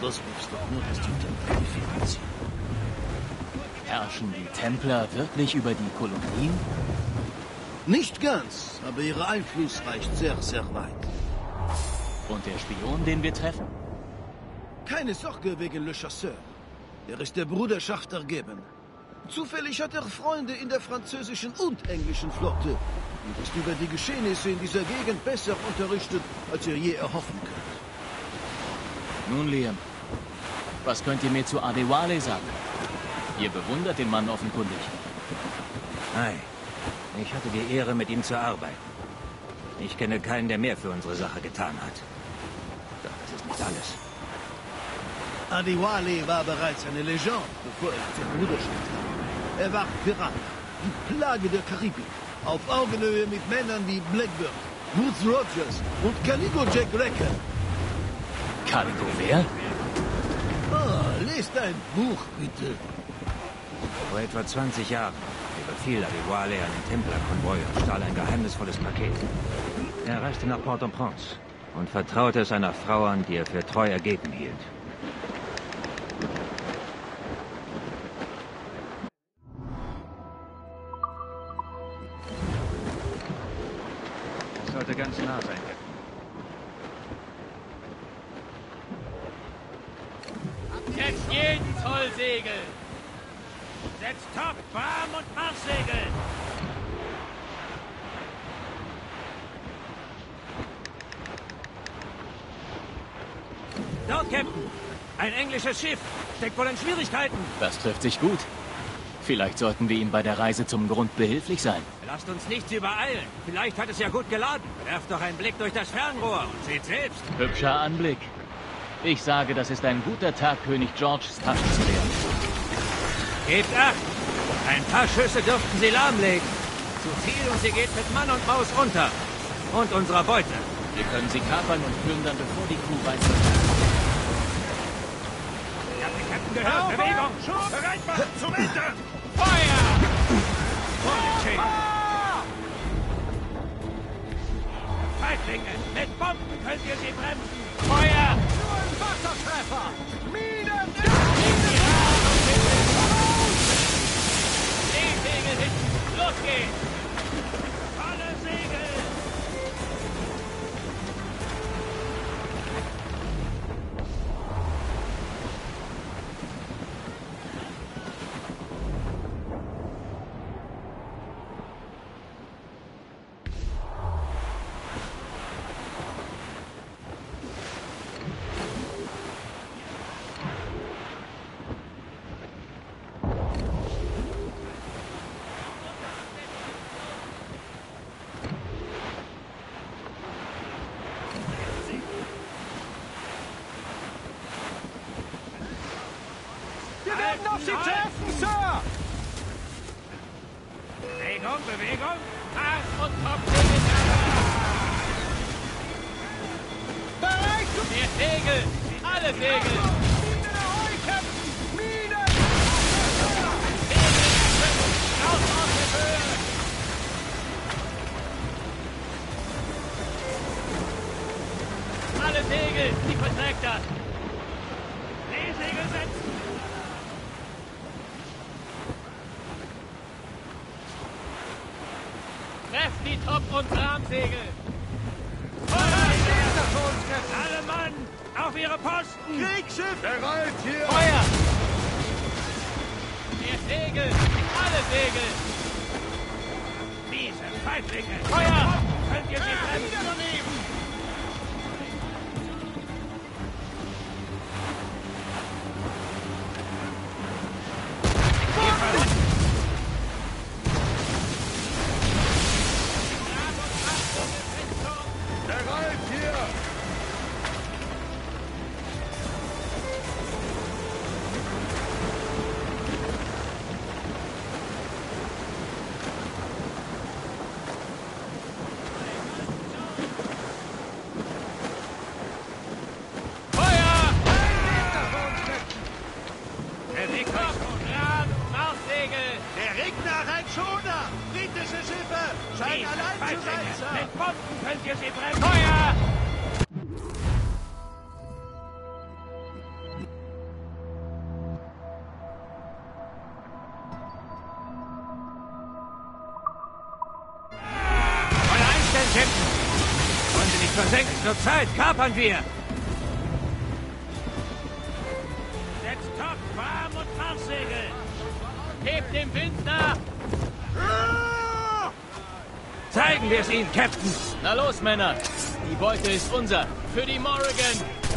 das gibt's doch nur, dass die Templer die Fäden ziehen. Herrschen die Templer wirklich über die Kolonien? Nicht ganz, aber ihr Einfluss reicht sehr, sehr weit. Und der Spion, den wir treffen? Keine Sorge wegen Le Chasseur. Er ist der Bruderschaft ergeben. Zufällig hat er Freunde in der französischen und englischen Flotte und ist über die Geschehnisse in dieser Gegend besser unterrichtet, als ihr je erhoffen könnt. Nun, Liam, was könnt ihr mir zu Adewale sagen? Ihr bewundert den Mann offenkundig. Nein, ich hatte die Ehre, mit ihm zu arbeiten. Ich kenne keinen, der mehr für unsere Sache getan hat. Doch das ist nicht alles. Adewale war bereits eine Legende, bevor er zur Bruderschaft kam. Er war Pirat, die Plage der Karibik, auf Augenhöhe mit Männern wie Blackburn, Woods Rogers und Caligo Jack Recker. Caligo wer? Ah, lest ein Buch, bitte. Vor etwa 20 Jahren überfiel Adewale einen Templerkonvoi und stahl ein geheimnisvolles Paket. Er reiste nach Port-au-Prince und vertraute es einer Frau an, die er für treu ergeben hielt. Das sollte ganz nah sein. Setzt jeden Zoll Segel! Setzt Top, Barm und Marschsegel! Dort, Captain! Ein englisches Schiff! Steckt wohl in Schwierigkeiten! Das trifft sich gut. Vielleicht sollten wir ihm bei der Reise zum Grund behilflich sein. Lasst uns nichts übereilen. Vielleicht hat es ja gut geladen. Werft doch einen Blick durch das Fernrohr und seht selbst. Hübscher Anblick. Ich sage, das ist ein guter Tag, König Georges Tasche zu leeren. Gebt acht! Ein paar Schüsse dürften sie lahmlegen. Zu viel und sie geht mit Mann und Maus unter. Und unserer Beute. Wir können sie kapern und plündern, bevor die Crew weiß. Ich hab den Captain gehört. Bewegung! Bereit machen! Zum Entern! Feuer! Vorsicht! Feiglinge! Mit Bomben könnt ihr sie bremsen! Feuer! Nur ein Wassertreffer! Minen! Seesegel hinten! Los geht's! Volle Segel! Wir werden auf Sie treffen, Sir! Bewegung, Bewegung! Mars und Top! Bereit zu... Mehr Segel! Alle Segel! Minen ahoi, Captain! Minen! Raus aus der Höhe! Alle Segel! Die verträgt das! Seesegel setzen! Trefft die Top- und Rahmsegel! Alle Mann! Auf ihre Posten! Kriegsschiff! Bereit hier! Feuer! Mehr Segel! Alle Segel! Miese Feiglinge! Feuer! Könnt ihr sie bremsen? daneben! Bereit hier! Feuer! Bewegt euch! Rad, Marschsegel! Der Regner ein Schoner! Britische Schiffe! Scheint Miese allein zu sein, Feiglinge! Sir! Mit Bomben könnt ihr sie bremsen! Feuer! versenkt, nur Zeit, kapern wir! Setzt Top, Warm und Marschsegel! Hebt den Wind nach! Zeigen wir es ihnen, Captain! Na los, Männer! Die Beute ist unser! Für die Morrigan!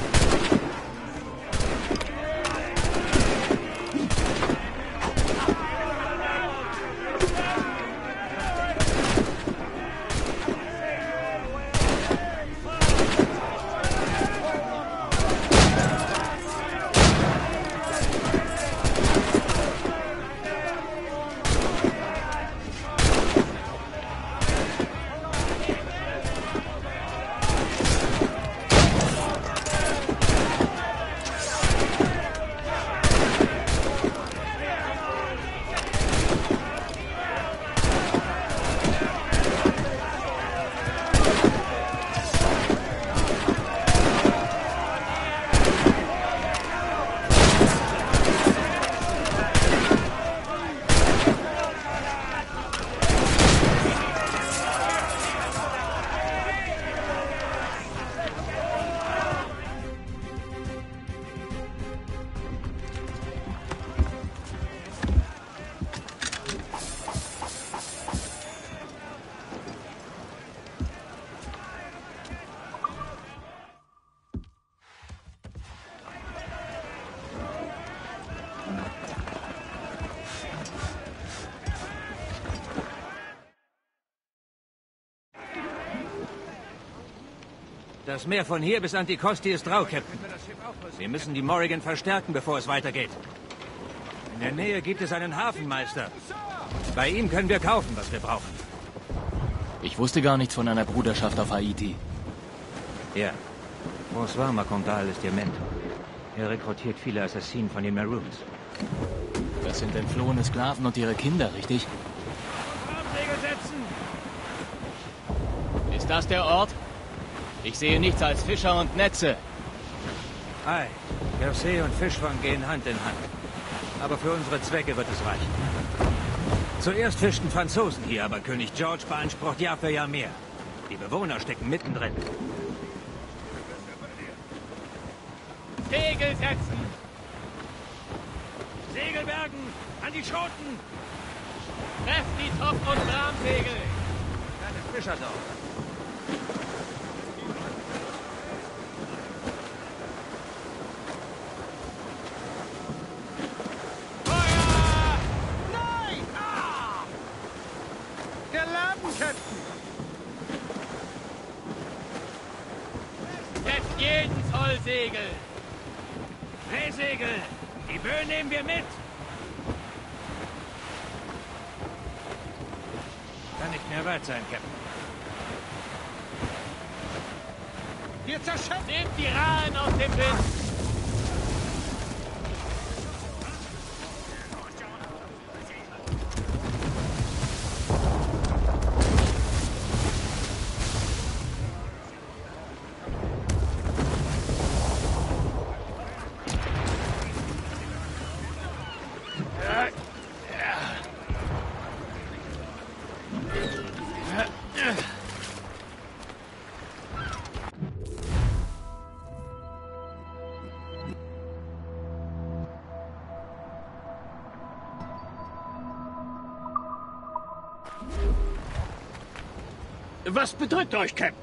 Das Meer von hier bis Anticosti ist rau, Captain. Wir müssen die Morrigan verstärken, bevor es weitergeht. In der Nähe gibt es einen Hafenmeister. Bei ihm können wir kaufen, was wir brauchen. Ich wusste gar nichts von einer Bruderschaft auf Haiti. Ja. François Macondal ist ihr Mentor. Er rekrutiert viele Assassinen von den Maroons. Das sind entflohene Sklaven und ihre Kinder, richtig? Armsegel setzen! Ist das der Ort? Ich sehe nichts als Fischer und Netze. Ei, Berset und Fischfang gehen Hand in Hand. Aber für unsere Zwecke wird es reichen. Zuerst fischten Franzosen hier, aber König George beansprucht Jahr für Jahr mehr. Die Bewohner stecken mittendrin. Segel setzen! Segel bergen! An die Schoten! Trefft die Top- und Bramsegel! Kleines Fischerdorf. Captain! Setzt jeden Zollsegel! Drehsegel! Die Böen nehmen wir mit! Kann nicht mehr weit sein, Captain. Wir zerschöpfen! Nehmt die Rahen aus dem Wind! Was bedrückt euch, Captain?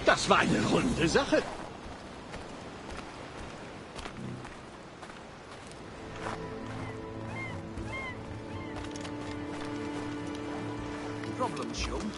Das war eine runde Sache. Problem shown.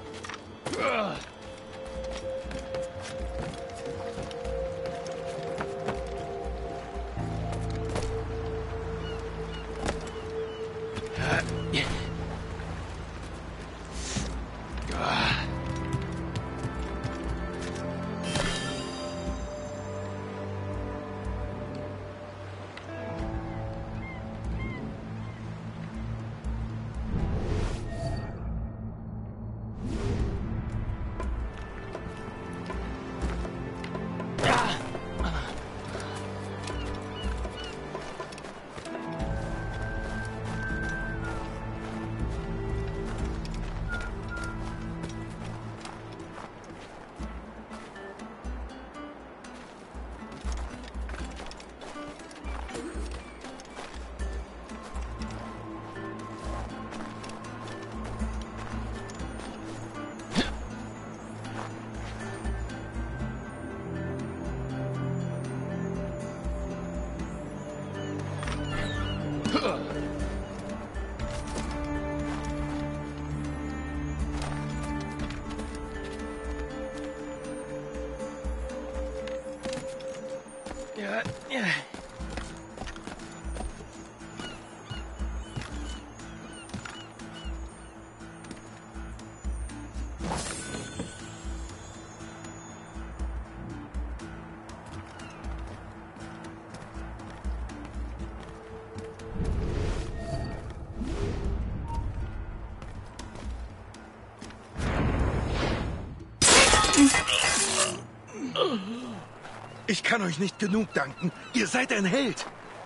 Ich kann euch nicht genug danken. Ihr seid ein Held.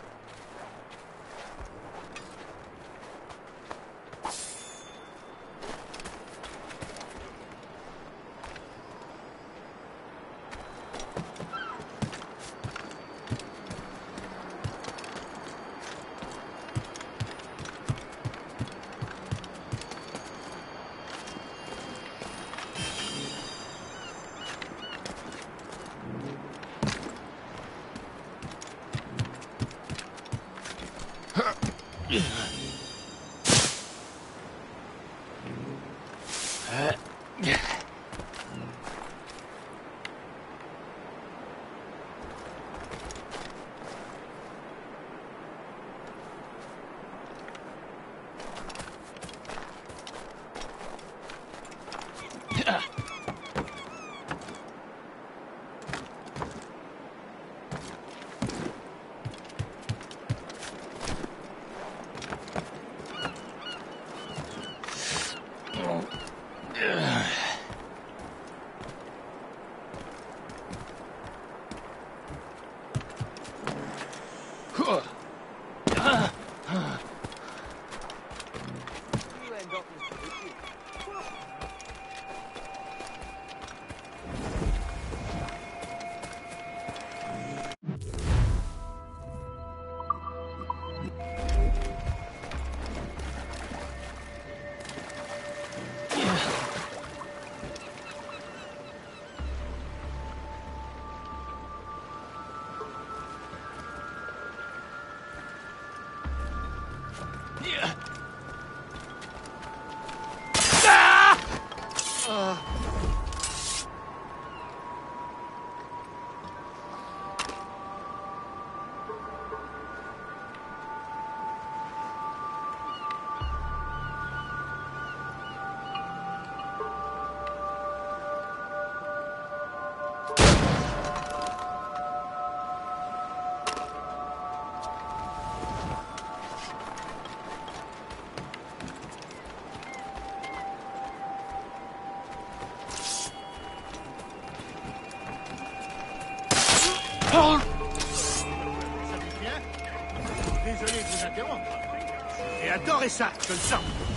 Désolé de vous interrompre. J'ai adoré ça, je le sens.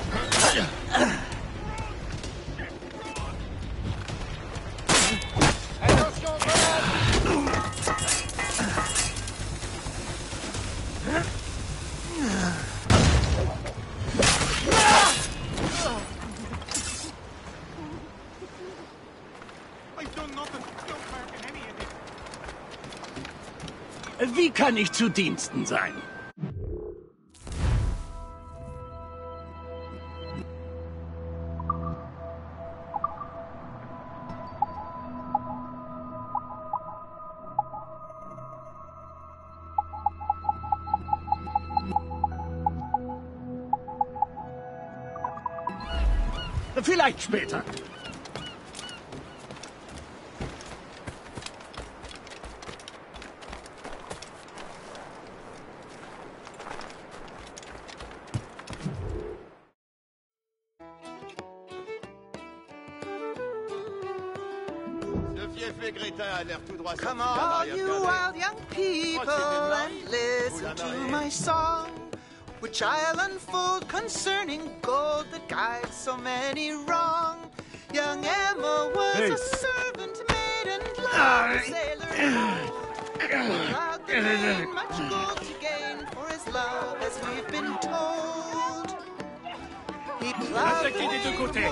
Attention, grenade! Wie kann ich zu Diensten sein? Vielleicht später. Come all you wild young people and listen to my song, which I'll unfold concerning gold that guides so many wrong. Young Emma was a servant maid and loved a sailor. Proud to gain much gold to gain for his love, as we've been told. He plowed Attaquez des deux côtés.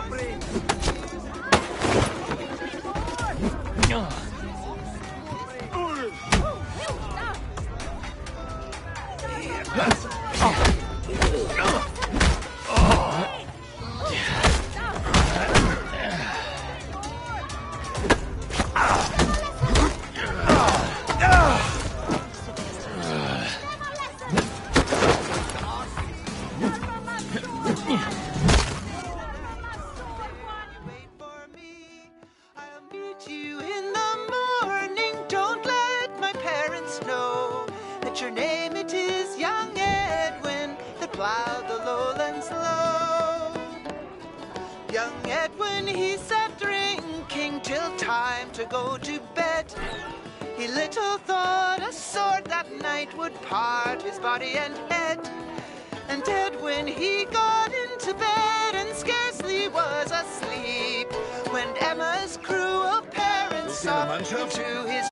Your name it is young Edwin that plowed the lowlands low. Young Edwin, he sat drinking till time to go to bed. He little thought a sword that night would part his body and head. And Edwin, he got into bed and scarcely was asleep when Emma's cruel parents saw into his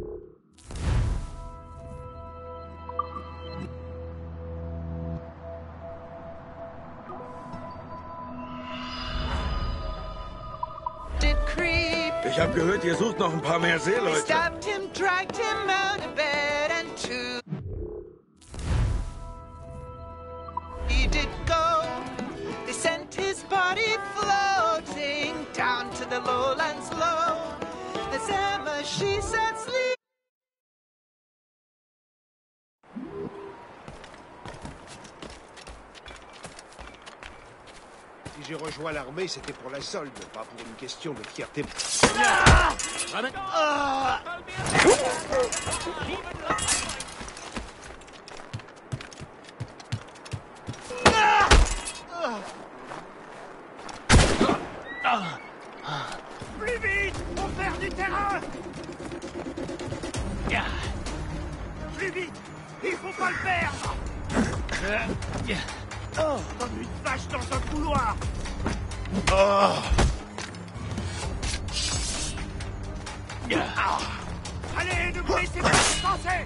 Ich habe gehört, ihr sucht noch ein paar mehr Seeleute. Stabbed him, dragged him out of bed, and to he did go. They sent his body floating down to the lowlands low. As Emma, she sat sleeping. Si j'ai rejoint l'armée, c'était pour la solde, pas pour une question de fierté. Plus vite! On perd du terrain! Plus vite! Il faut pas le perdre! Comme une vache dans un couloir! Allez, ne vous laissez pas distancer!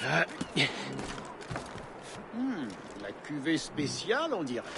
La cuvée spéciale, on dirait.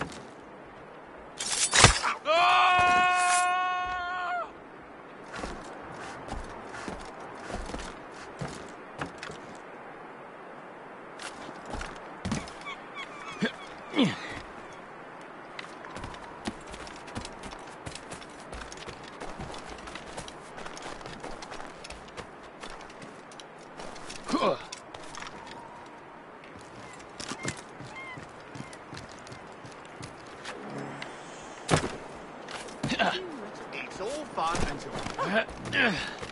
It's all fun until...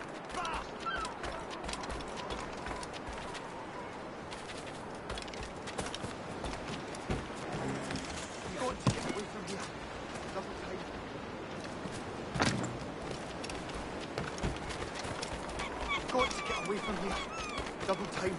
Got to get away from here. Double time.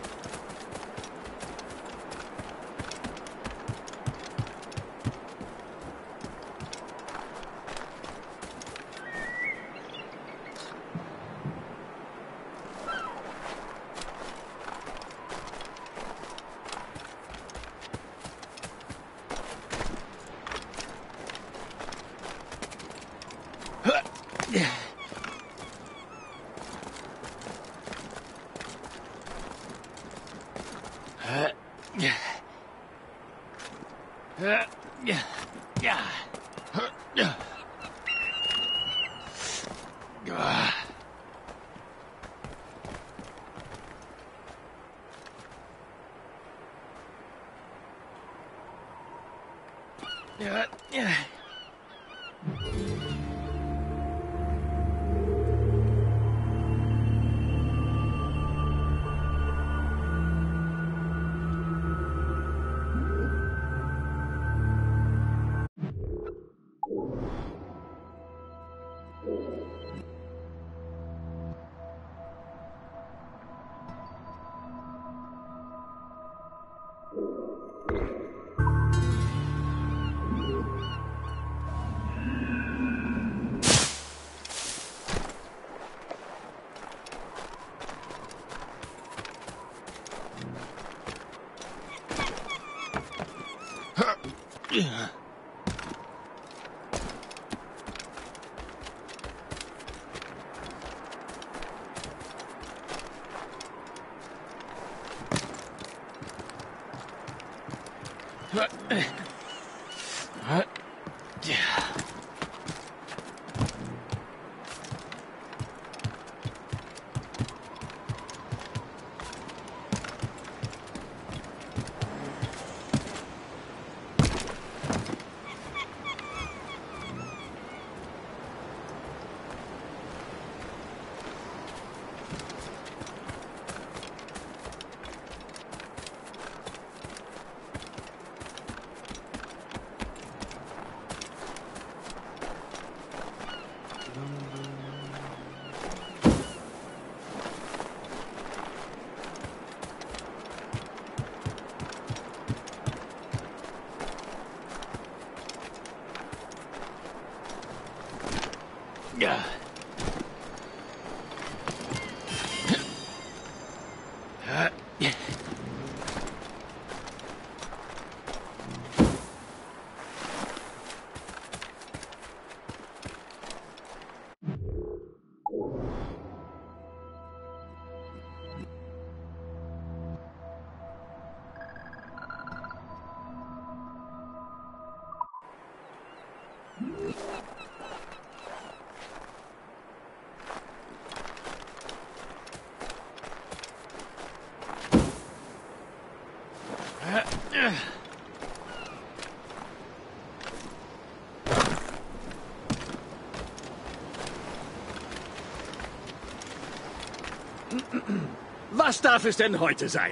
Was darf es denn heute sein?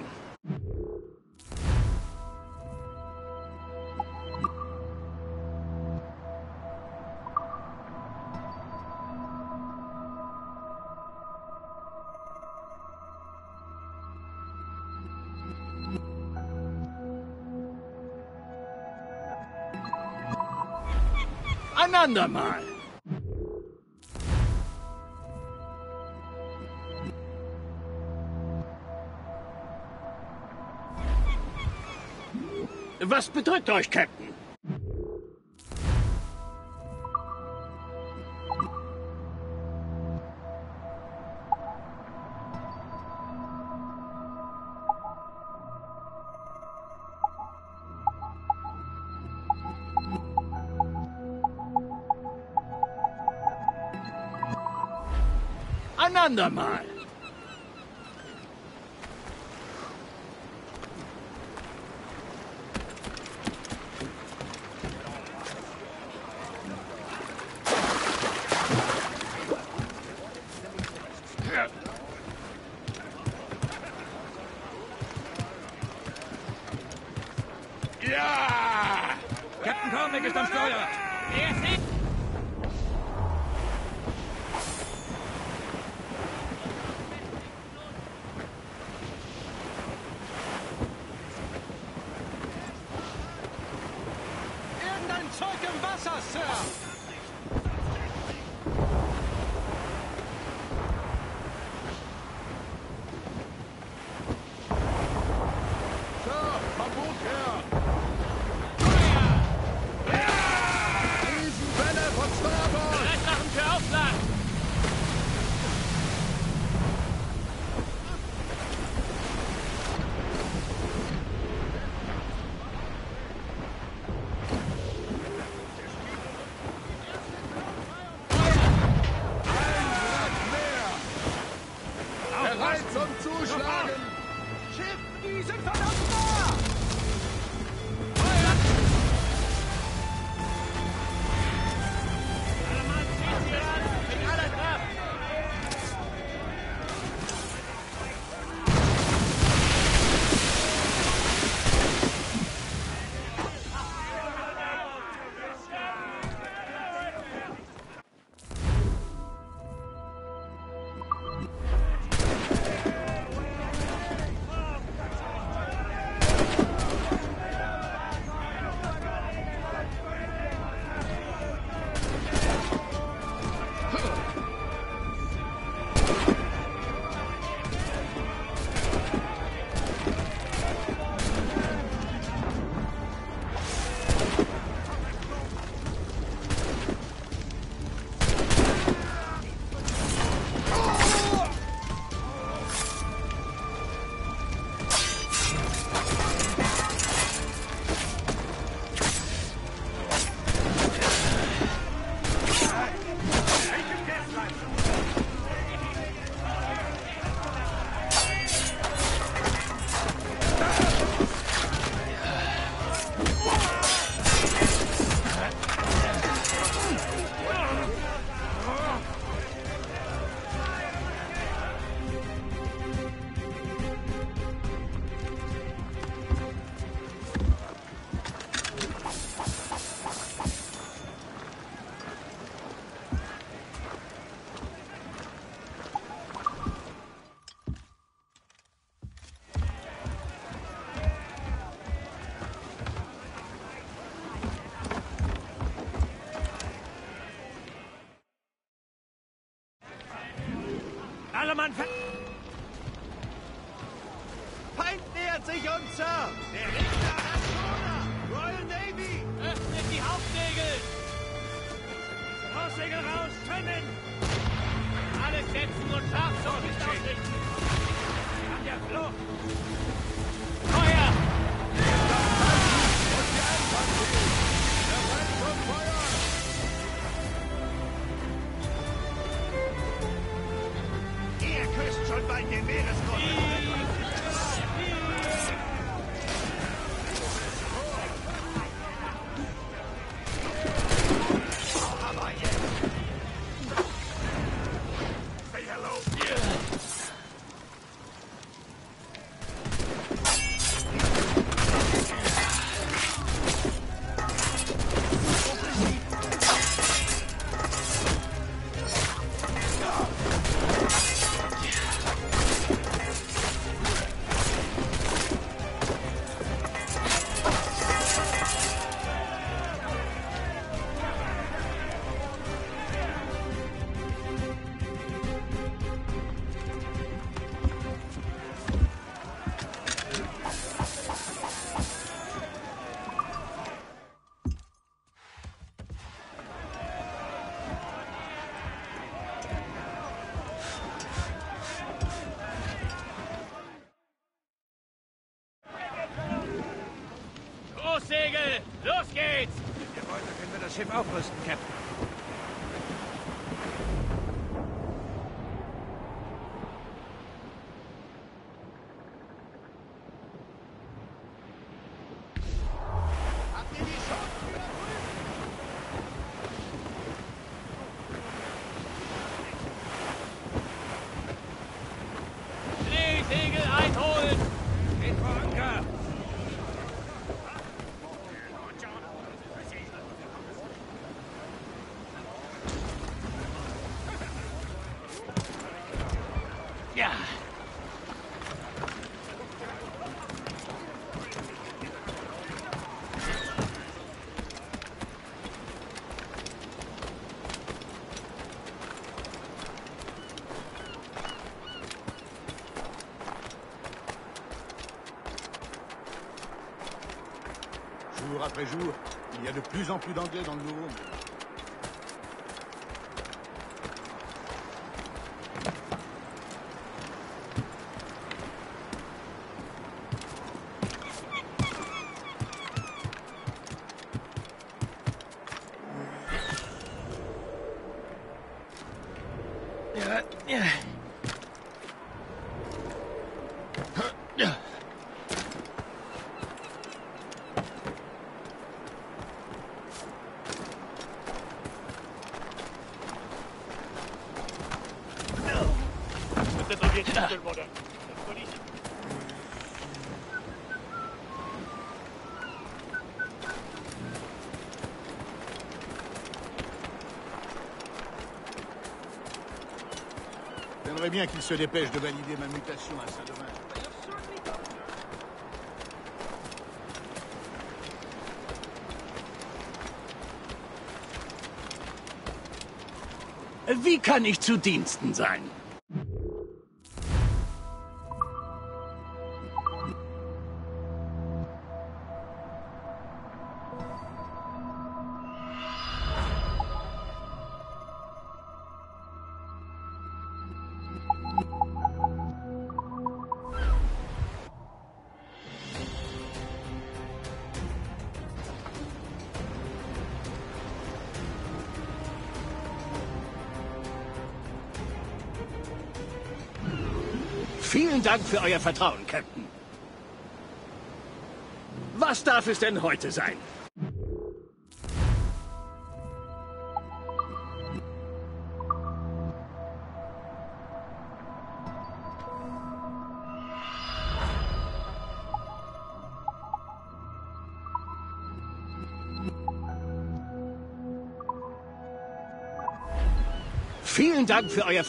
Ein andermal. Was bedrückt euch, Captain? Ein andermal. Ja! Captain Cormac ist am Steuer. Er sieht... Irgendein Zeug im Wasser, Sir! Sir, vom Boot her! Riesenwelle von Starboard! Bereit machen für Aufschlag! Bereit zum Zuschlagen! Schiff, die sind verdammt nah! Alle Mann ver... Feind nähert sich uns, Sir! Der Richter hat Schoner! Royal Navy! Öffnet die Hauptsegel! Aussegel raus, schwimmen! Alles setzen und scharf zum Licht ausrichten! An der Flucht! Feuer! Ihr küsst schon bald den Meeresgrund! Aber jetzt! Say hello! Los geht's! Wenn ihr wollt, dann können wir das Schiff aufrüsten, Captain. Segel einholen! Geht vor Anker! Ja! Jour après jour, il y a de plus en plus d'anglais dans le nouveau monde. J'aimerais bien qu'il se dépêche de valider ma mutation à Saint-Domingue. Wie kann ich zu Diensten sein? Vielen Dank für euer Vertrauen, Captain. Was darf es denn heute sein? Vielen Dank für euer...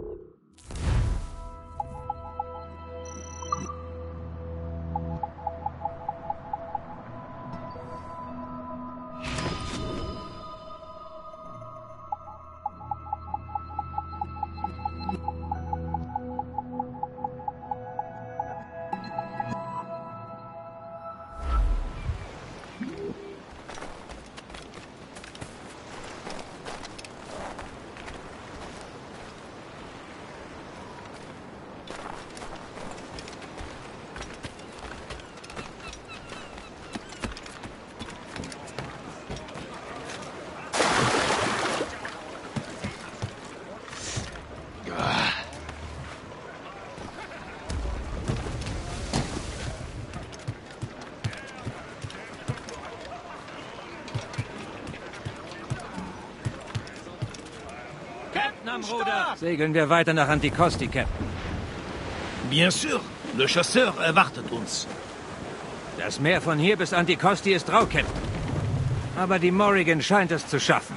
Am Ruder. Segeln wir weiter nach Anticosti, Captain. Bien sûr, le chasseur erwartet uns. Das Meer von hier bis Anticosti ist rau, Captain. Aber die Morrigan scheint es zu schaffen.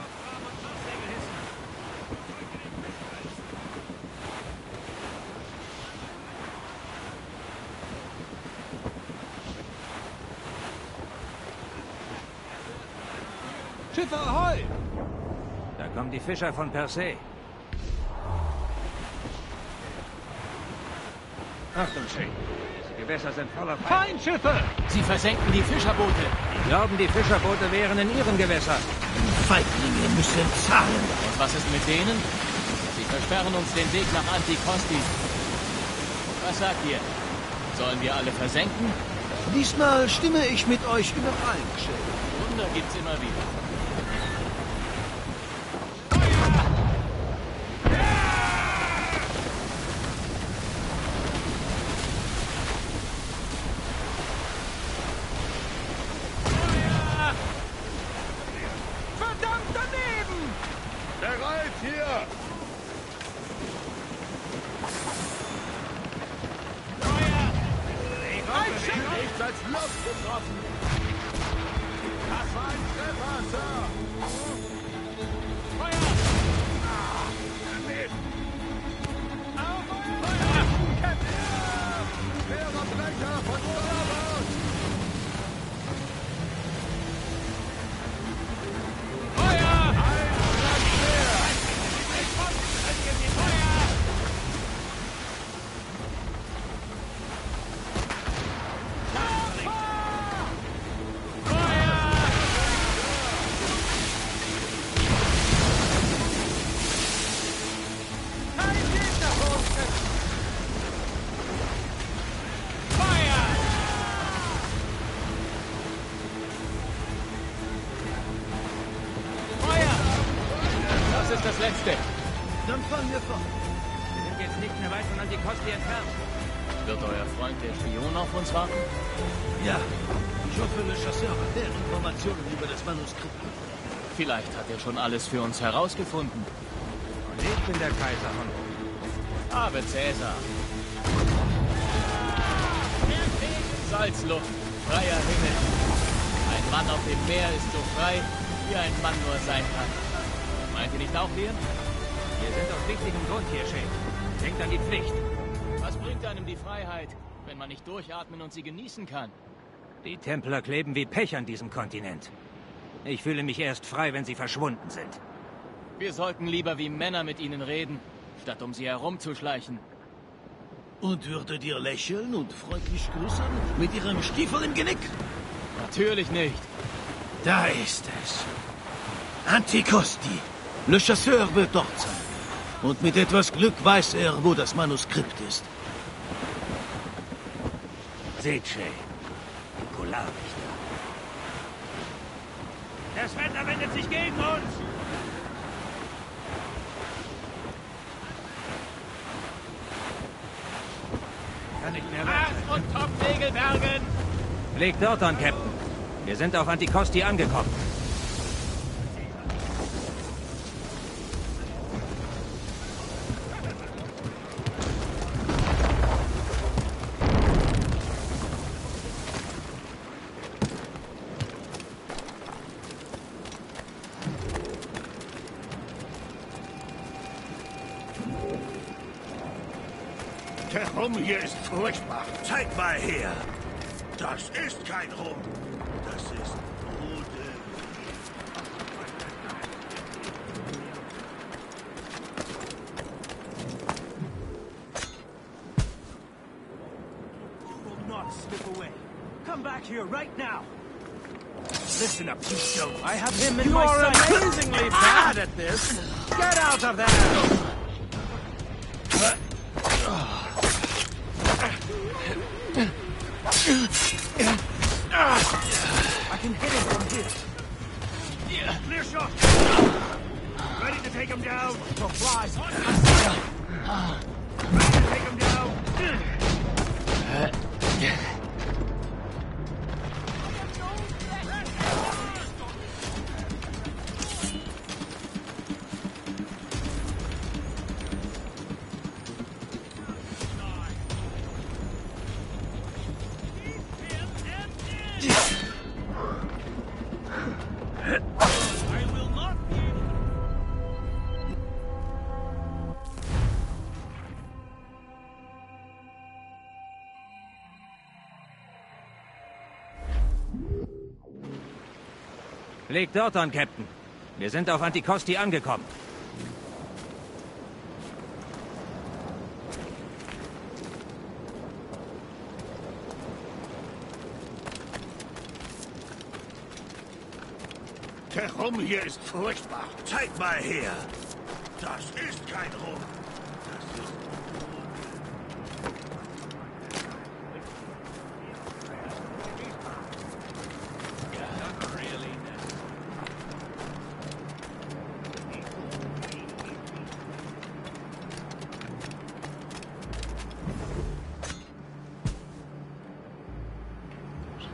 Schiffe ahoi! Da kommen die Fischer von Persée. Achtung, Shane. Die Gewässer sind voller Feinde. Feindschiffe! Sie versenken die Fischerboote. Die glauben, die Fischerboote wären in ihren Gewässern. Feiglinge müssen zahlen. Und was ist mit denen? Sie versperren uns den Weg nach Anticosti. Was sagt ihr? Sollen wir alle versenken? Diesmal stimme ich mit euch überein, Shay. Wunder gibt's immer wieder. Verdammt daneben! Bereit hier! Nichts als Luft getroffen! Das war ein Treffer, Sir! Feuer! Daneben! Auf Feuer! Captain! Schwerer Brecher von Starboard! Feuer! Das ist das Letzte. Dann fahren wir fort. Wir sind jetzt nicht mehr weit von Anticosti entfernt. Wird euer Freund der Spion auf uns warten? Ja. Ich hoffe, Le Chasseur hat mehr Informationen über das Manuskript. Vielleicht hat er schon alles für uns herausgefunden. Und ich bin der Kaiser von Rom. Ave Cäsar. Salzluft, freier Himmel. Ein Mann auf dem Meer ist so frei, wie ein Mann nur sein kann. Meint ihr nicht auch, Liam? Wir sind aus wichtigem Grund hier, Shay. Denkt an die Pflicht. Was bringt einem die Freiheit, wenn man nicht durchatmen und sie genießen kann? Die Templer kleben wie Pech an diesem Kontinent. Ich fühle mich erst frei, wenn sie verschwunden sind. Wir sollten lieber wie Männer mit ihnen reden, statt um sie herumzuschleichen. Und würdet ihr lächeln und freundlich grüßen mit ihrem Stiefel im Genick? Natürlich nicht. Da ist es. Anticosti. Le Chasseur wird dort sein. Und mit etwas Glück weiß er, wo das Manuskript ist. Seht, Shay. Die Polarlichter. Das Wetter wendet sich gegen uns! Kann nicht mehr weg. Mast und Topsegel bergen! Legt dort an, Captain. Wir sind auf Anticosti angekommen. Der Rum hier ist furchtbar. Zeig mal her. Das ist kein Rum. Das ist Rudel. You will not slip away. Come back here right now. Listen up, you Jones. I have him in my sight. You are amazingly bad at this. Get out of there! I can hit him from here. Clear shot. Ready to take him down. For flies. Ready to take him down. Legt dort an, Captain. Wir sind auf Anticosti angekommen. Der Rum hier ist furchtbar. Zeig mal her. Das ist kein Rum. Das ist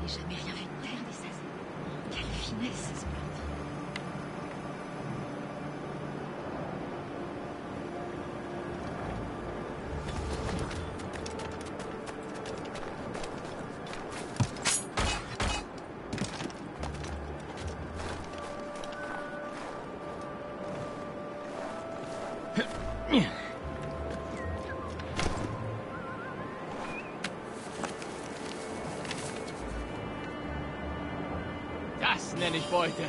jamais rien vu de tel, des sas. Quelle finesse, ce plan. Das nenne ich Beute.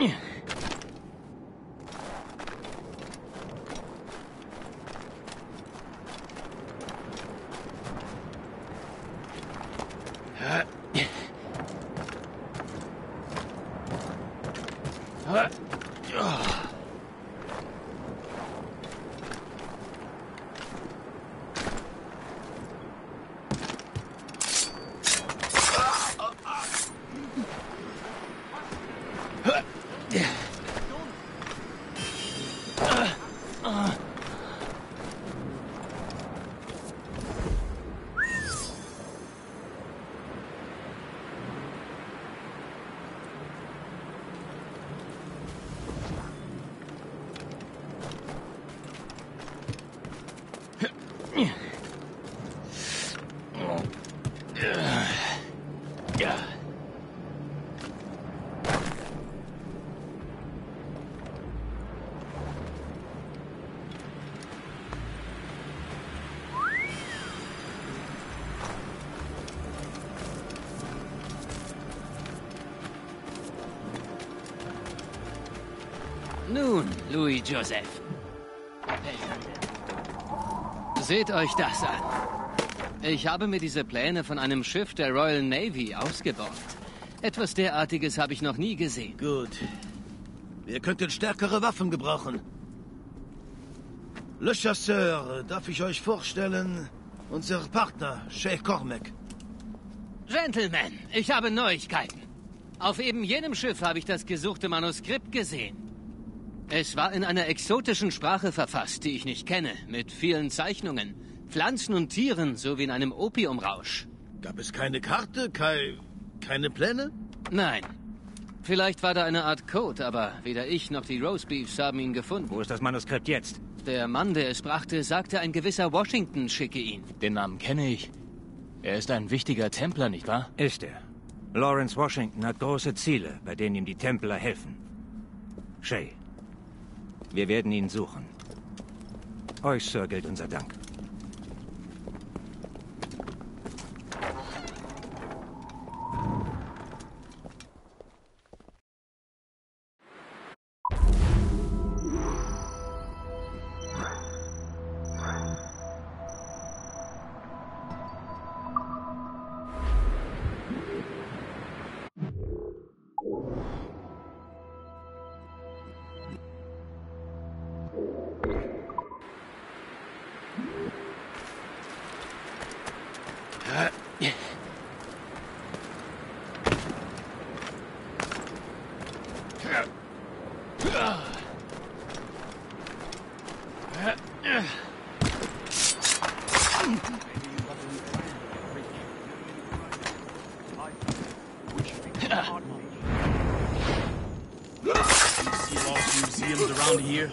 Nun, Louis Joseph. Seht euch das an. Ich habe mir diese Pläne von einem Schiff der Royal Navy ausgeborgt. Etwas derartiges habe ich noch nie gesehen. Gut. Wir könnten stärkere Waffen gebrauchen. Le Chasseur, darf ich euch vorstellen? Unser Partner, Sheikh Cormac. Gentlemen, ich habe Neuigkeiten. Auf eben jenem Schiff habe ich das gesuchte Manuskript gesehen. Es war in einer exotischen Sprache verfasst, die ich nicht kenne, mit vielen Zeichnungen, Pflanzen und Tieren, sowie in einem Opiumrausch. Gab es keine Karte, keine Pläne? Nein. Vielleicht war da eine Art Code, aber weder ich noch die Roastbeefs haben ihn gefunden. Wo ist das Manuskript jetzt? Der Mann, der es brachte, sagte, ein gewisser Washington schicke ihn. Den Namen kenne ich. Er ist ein wichtiger Templer, nicht wahr? Ist er. Lawrence Washington hat große Ziele, bei denen ihm die Templer helfen. Shay, wir werden ihn suchen. Euch, Sir, gilt unser Dank. Museums around here.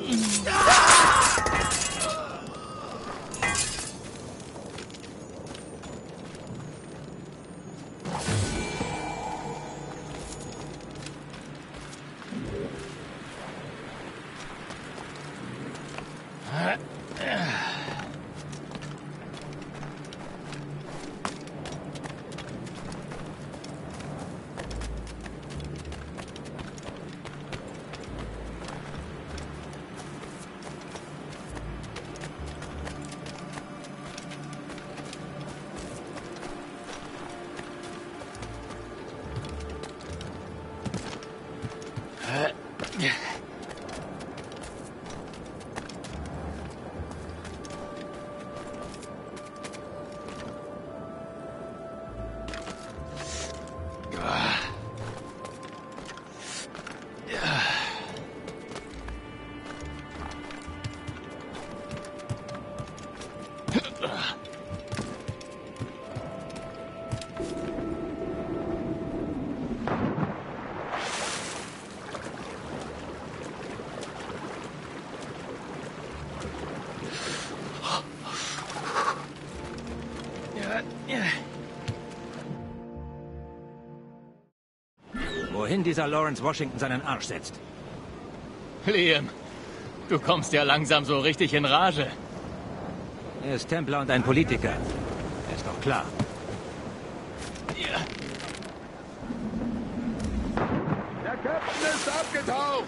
Wohin dieser Lawrence Washington seinen Arsch setzt. Liam, du kommst ja langsam so richtig in Rage. Er ist Templer und ein Politiker. Ist doch klar. Der Captain Fast abgetaucht!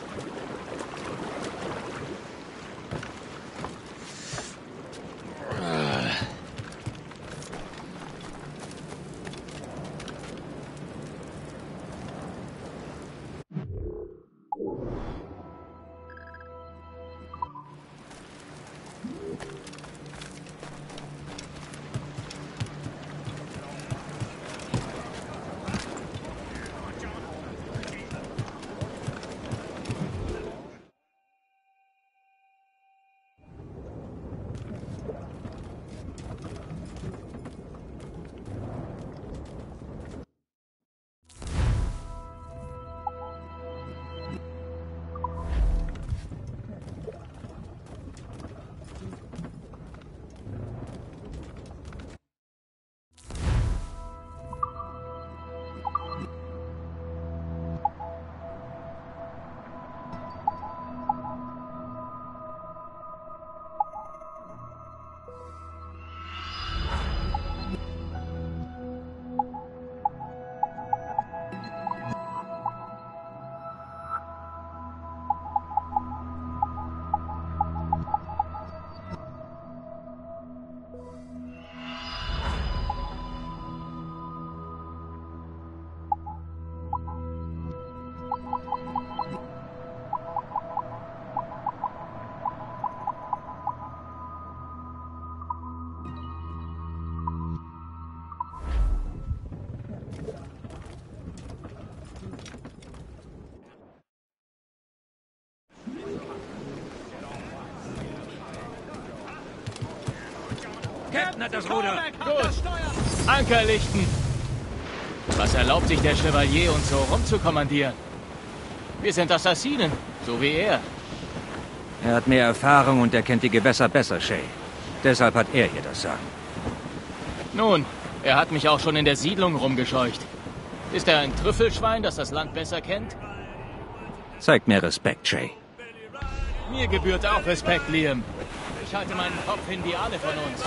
Captain hat das Ruder. Gut. Anker lichten. Was erlaubt sich der Chevalier, uns so rumzukommandieren? Wir sind Assassinen, so wie er. Er hat mehr Erfahrung und er kennt die Gewässer besser, Shay. Deshalb hat er hier das Sagen. Nun, er hat mich auch schon in der Siedlung rumgescheucht. Ist er ein Trüffelschwein, das das Land besser kennt? Zeigt mir Respekt, Shay. Mir gebührt auch Respekt, Liam. Ich halte meinen Kopf hin wie alle von uns.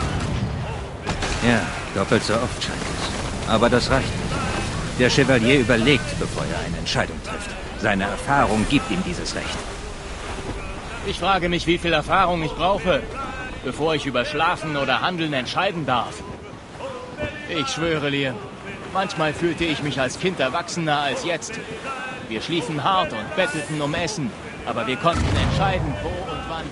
Ja, doppelt so oft scheint es. Aber das reicht nicht. Der Chevalier überlegt, bevor er eine Entscheidung trifft. Seine Erfahrung gibt ihm dieses Recht. Ich frage mich, wie viel Erfahrung ich brauche, bevor ich über Schlafen oder Handeln entscheiden darf. Ich schwöre, Liam, manchmal fühlte ich mich als Kind erwachsener als jetzt. Wir schliefen hart und bettelten um Essen, aber wir konnten entscheiden, wo und wann.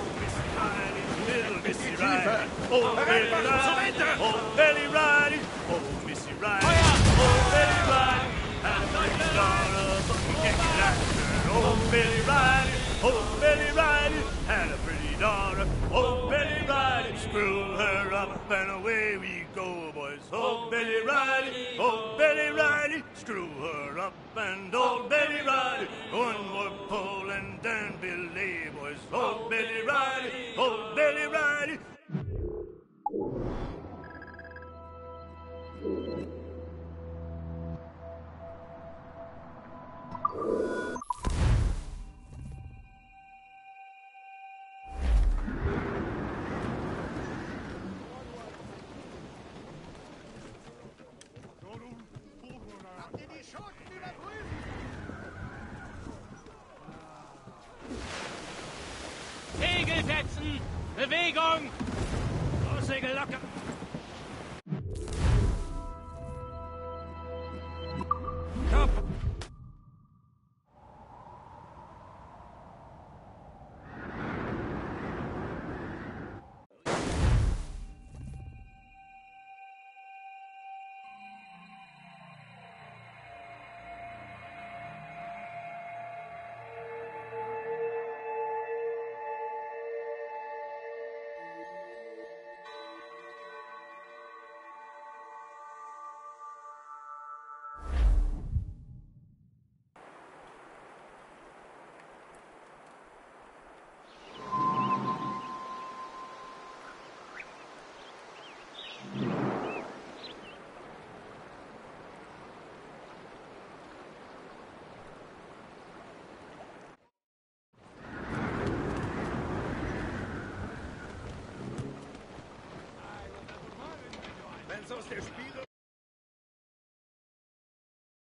Oh, Billy Riley! Oh, Billy Riley! Oh, Missy Riley! Oh, Billy Riley! And a pretty daughter, but we can't get after her. Oh, Billy Riley! Oh, Billy Riley! And a pretty daughter. Oh, Billy Riley! Screw her up and away we go, boys. Oh, Billy Riley! Oh, Billy Riley! Screw her up and old Billy Riley! One more pull and then belay, boys. Oh, Billy Riley! Oh, Billy Riley! Segel setzen! Bewegung! Segel locker!